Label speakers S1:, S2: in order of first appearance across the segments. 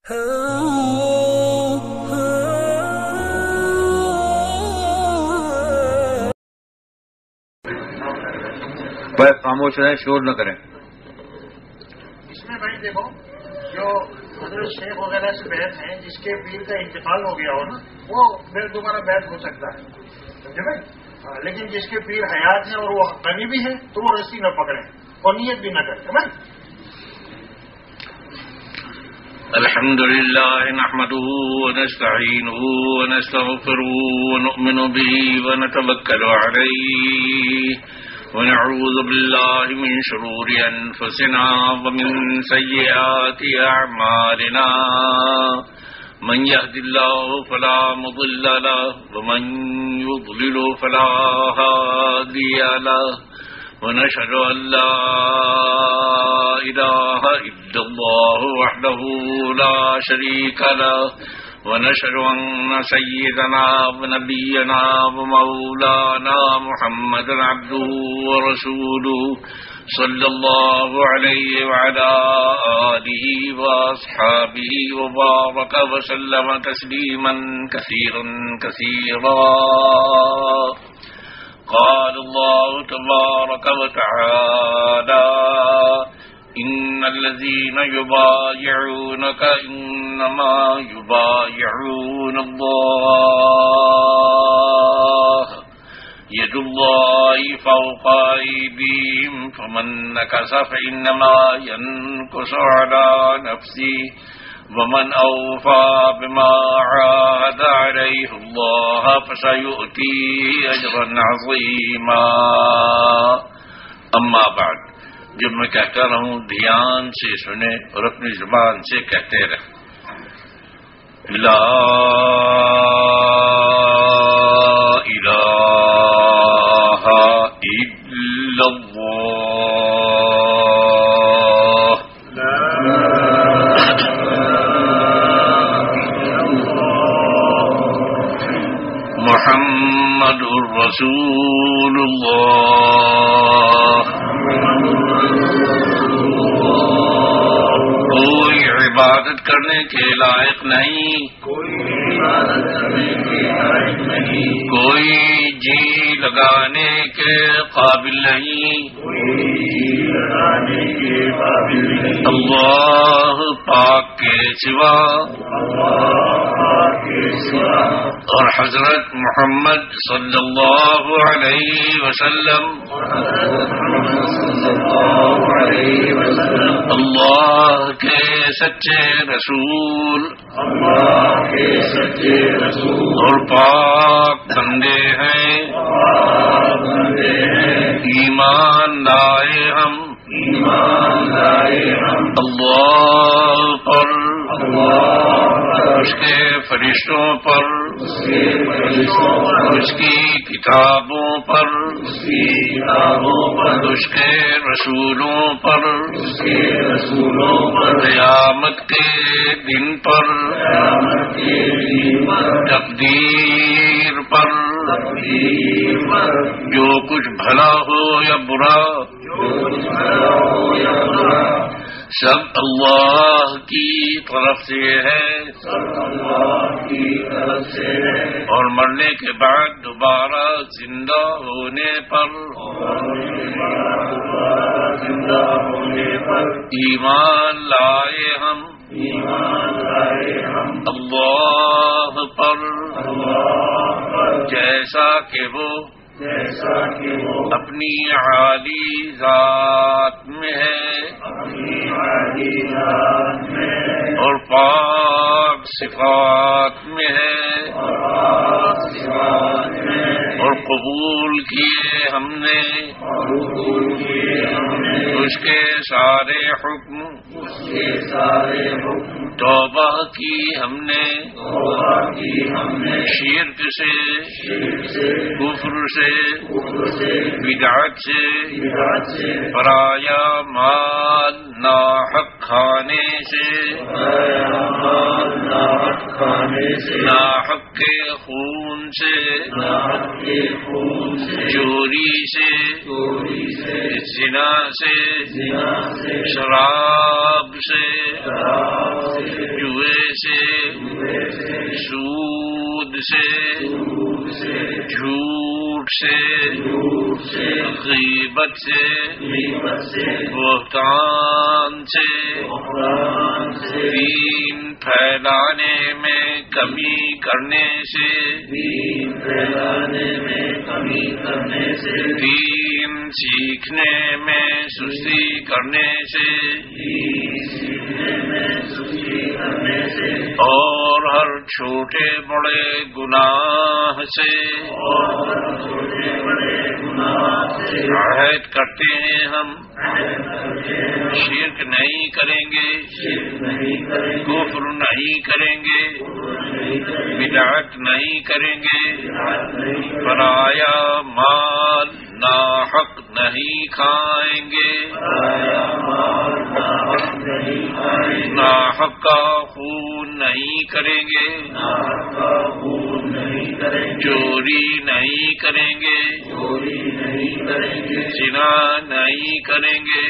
S1: بس خاموش رہیں، شور نہ کریں.
S2: اس میں بھائی دیکھو جو حضرت شیخ وغیرہ سے بیعت ہیں، جس کے پیر کا انتقال ہو گیا ہو نا، وہ پھر دوبارہ بیعت ہو سکتا ہے، سمجھے بھائی. لیکن جس کے پیر حیات ہیں اور وہ حقانی بھی ہیں تو وہ رسی نہ پکڑیں اور نیت بھی نہ کریں بھائی.
S3: الحمد لله نحمده ونستعينه ونستغفره ونؤمن به ونتوكل عليه ونعوذ بالله من شرور أنفسنا ومن سيئات أعمالنا من يهد الله فلا مضل له ومن يضلل فلا هادي له ونشهد أن لا إله إلا الله وحده لا شريك له ونشهد أن سيدنا ونبينا ومولانا محمدا عبده ورسوله صلى الله عليه وعلى آله وأصحابه وبارك وسلم تسليما كثيرا كثيرا. قال الله تبارك وتعالى إن الذين يبايعونك إنما يبايعون الله يد الله فوق أيديهم فمن نكث فإنما ينكث على نفسه ومن أوفى بما عاهد عليه الله فسيؤتيه أجرا عظيما. أما بعد، جب میں کہتا رہوں دھیان سے سنیں اور اپنی زبان سے کہتے رہیں. لا الہ الا اللہ محمد رسول اللہ. کوئی عبادت کرنے کے لائق نہیں، کوئی جی لگانے کے قابل نہیں، اللہ پاک کے سوا اور حضرت محمد صلی اللہ علیہ وسلم اللہ کے سچے رسول اور پاک بندے ہیں. ایمان لائے ہم اللہ پر، اس کے فرشتوں پر، اس کی کتابوں پر، اس کے رسولوں پر، قیامت کے دن پر، تقدیر پر، جو کچھ بھلا ہو یا برا سب اللہ کی طرف سے ہے، اور مرنے کے بعد دوبارہ زندہ ہونے پر ایمان لائے ہم اللہ پر، جیسا کہ وہ اپنی عالی ذات میں ہے اور پاک صفات میں ہے، اور قبول کیے ہم نے اس کے سارے حکم، توبہ کی ہم نے شرک سے، کفر سے، بدعت سے، پرایا مال ناحق کھانے سے، ناحق کے خون سے، چوری سے، زنا سے شراب سے جوئے سے سود سے جھوٹ سے غیبت سے بہتان سے دین پھیلانے میں کمی کرنے سے دین سیکھنے میں سستی کرنے سے اور ہر چھوٹے بڑے گناہ سے عہد کرتے ہیں ہم شرک نہیں کریں گے کفر نہیں کریں گے بدعت نہیں کریں گے پرایا مال ناحق نہیں کھائیں گے ناحق کا خون نہیں کریں گے چوری نہیں کریں گے زنا نہیں کریں گے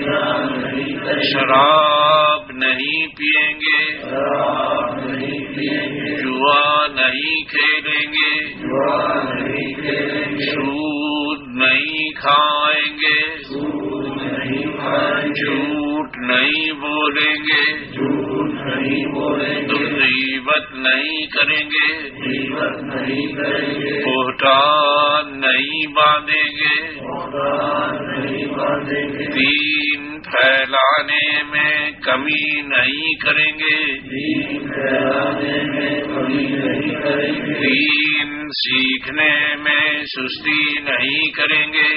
S3: شراب نہیں پیئیں گے جوا نہیں کھیلیں گے سود نہیں کھائیں گے جھوٹ نہیں بولیں گے غیبت نہیں کریں گے بہتان نہیں باندھیں گے دین پھیلانے میں کمی نہیں کریں گے دین سیکھنے میں سستی نہیں کریں گے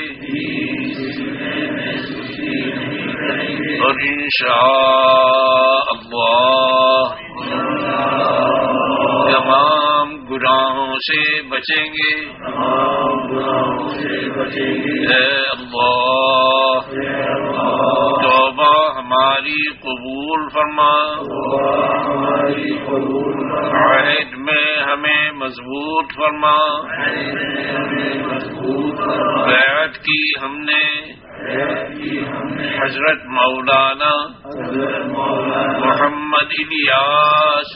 S3: اور انشاءاللہ تمام گناہوں سے بچیں گے اے اللہ توبہ ہماری قبول فرما عہد میں ہمیں مضبوط فرما بیعت کی ہم نے حضرت مولانا محمد الیاس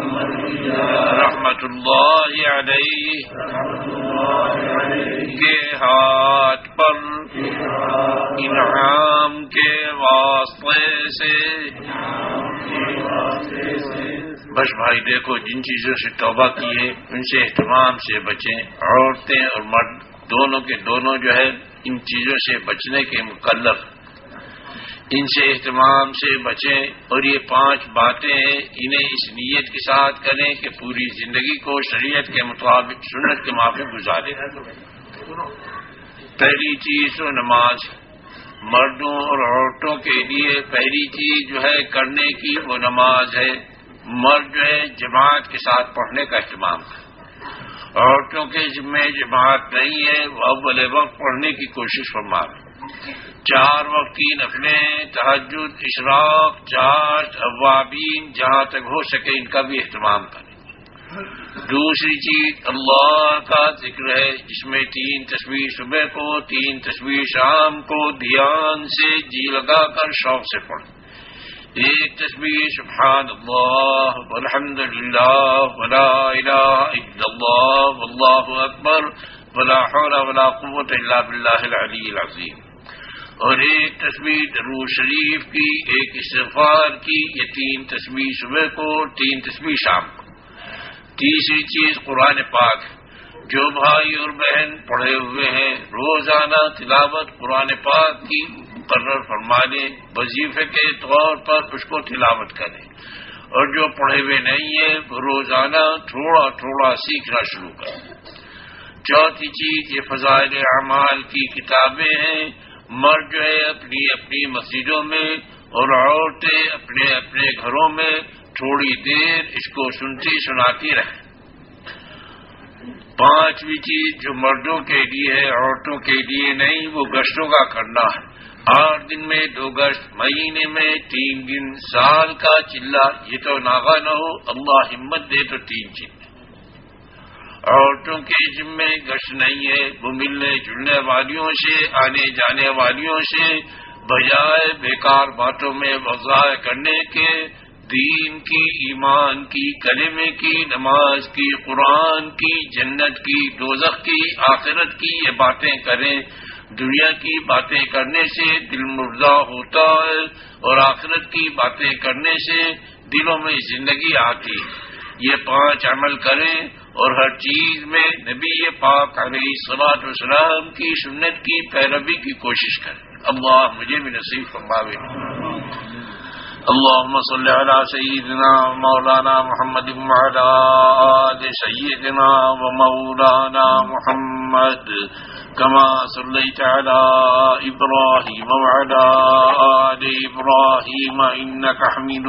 S3: رحمت اللہ علیہ کے ہاتھ پر انعام کے واسطے سے بس بھائی دیکھو جن چیزوں سے توبہ کی ہے ان سے اہتمام سے بچیں عورتیں اور مرد دونوں کے دونوں جو ہے ان چیزوں سے بچنے کے مکلف ان سے اہتمام سے بچیں اور یہ 5 باتیں ہیں انہیں اس نیت کے ساتھ کریں کہ پوری زندگی کو شریعت کے مطابق سنت کے مطابق گزاریں پہلی چیز تو نماز مردوں اور عورتوں کے لیے پہلی چیز جو ہے کرنے کی وہ نماز ہے مرد جو ہے جماعت کے ساتھ پڑھنے کا اہتمام ہے عورتوں کے ذمہ جماعت نہیں ہے وہ اول وقت پڑھنے کی کوشش فرمائیں 4 وقت کی نفلیں تہجد اشراق چاشت اوابین جہاں تک ہو سکے ان کا بھی اہتمام کریں دوسری چیز اللہ کا ذکر ہے جس میں 3 تسبیح صبح کو 3 تسبیح شام کو دھیان سے جی لگا کر شوق سے پڑھیں ایک تسبیح سبحان اللہ والحمد للہ ولا الہ الا اللہ واللہ اکبر ولا حول ولا قوت الا باللہ العلی العظیم اور ایک تسبیح درود شریف کی ایک استغفار کی یہ 3 تسبیح صبح کو 3 تسبیح شام کو تیسری چیز قرآن پاک جو بھائی اور بہن پڑھے ہوئے ہیں روزانہ تلاوت قرآن پاک کی مقرر فرما لیں وظیفے کے طور پر اس کو تلاوت کریں اور جو پڑھے ہوئے نہیں ہیں وہ روزانہ تھوڑا تھوڑا سیکھنا شروع کریں چوتھی چیز یہ فضائل اعمال کی کتابیں ہیں مرد جو ہے اپنی اپنی مسجدوں میں اور عورتیں اپنے اپنے گھروں میں تھوڑی دیر اس کو سنتی سناتی رہیں پانچویں چیز جو مردوں کے لیے ہے عورتوں کے لیے نہیں وہ گشتوں کا کرنا ہے 8 دن میں 2 گشت مہینے میں 3 دن سال کا چلہ یہ تو ناغا نہ ہو اللہ ہمت دے تو 3 چلے عورتوں کے ذمے گشت نہیں ہے، وہ ملنے جلنے والیوں سے، آنے جانے والیوں سے بجائے بیکار باتوں میں وضاح کرنے کے دین کی، ایمان کی، کلمے کی، نماز کی، قرآن کی، جنت کی، دوزخ کی، آخرت کی یہ باتیں کریں۔ دنیا کی باتیں کرنے سے دل مردہ ہوتا ہے اور آخرت کی باتیں کرنے سے دلوں میں زندگی آتی۔ یہ 5 عمل کریں اور ہر چیز میں نبی پاک علیہ الصلوۃ والسلام کی سنت کی پیروی کی کوشش کریں۔ اللہ مجھے بھی نصیب فرماوے۔ اللهم صل على سيدنا مولانا محمد وعلى آل سيدنا ومولانا محمد كما صليت على إبراهيم وعلى آل إبراهيم إنك حميد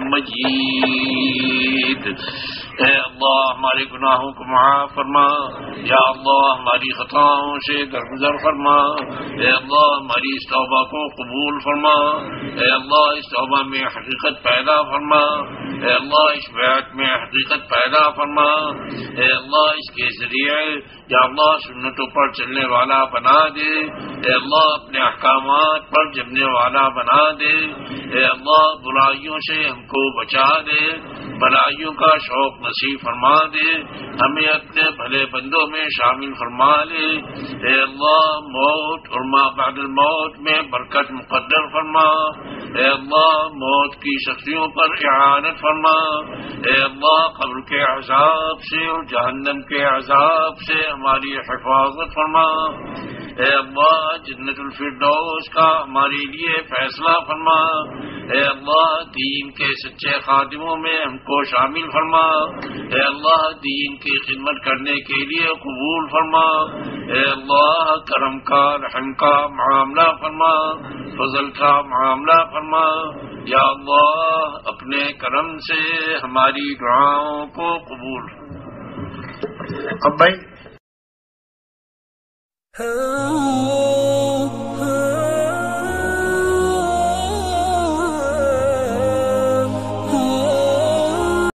S3: مجيد۔ اے اللہ ہمارے گناہوں کو معاف فرما، یا اللہ ہماری خطاؤں سے درگزر فرما، اے اللہ ہماری اس توبہ کو قبول فرما، اے اللہ اس توبہ میں حقیقت پیدا فرما، اے اللہ اس بیعت میں حقیقت پیدا فرما، اے اللہ اس کے ذریعے یا اللہ سنتوں پر چلنے والا بنا دے، اے اللہ اپنے احکامات پر جمنے والا بنا دے، اے اللہ برائیوں سے ہم کو بچا دے، بھلائیوں کا شوق نصیب فرما دے، ہمیں اپنے بھلے بندوں میں شامل فرما لے، اے اللہ موت اور ما بعد الموت میں برکت مقدر فرما، اے اللہ موت کی سختیوں پر اعانت فرما، اے اللہ قبر کے عذاب سے اور جہنم کے عذاب سے ہماری حفاظت فرما، اے اللہ جنت الفردوس کا ہمارے لیے فیصلہ فرما، اے اللہ دین کے سچے خادموں میں ہم کو شامل فرما، اے اللہ دین کی خدمت کرنے کے لیے قبول فرما، اے اللہ کرم کا رحم کا معاملہ فرما، فضل کا معاملہ فرما، یا اللہ اپنے کرم سے ہماری دعاؤں کو قبول۔
S2: اب بھائی